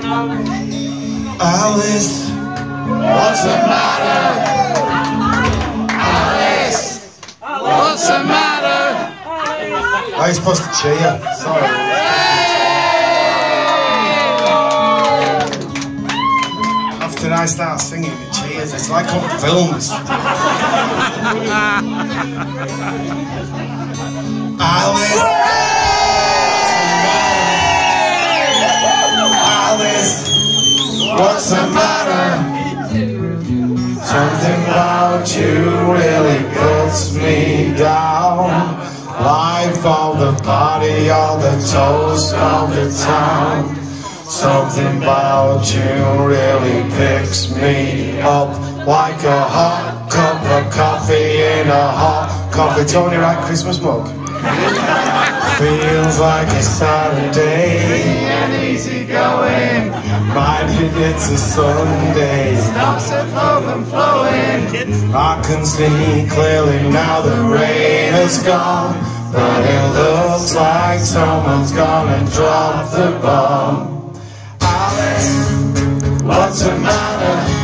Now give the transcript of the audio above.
Alice, what's the matter? Alice, what's the matter? I was supposed to cheer, sorry. After I start singing the cheers, it's like on films. Alice, what's the matter? Something about you really puts me down. Life of the party, all the toast of the town. Something about you really picks me up, like a hot cup of coffee in a hot coffee. Tony Wright Christmas mug. Feels like a Saturday and easy going. Minded it's a Sunday. Stops it flowing, flowing. I can see clearly now the rain is gone, but it looks like someone's gonna drop the bomb. Alice, what's the matter?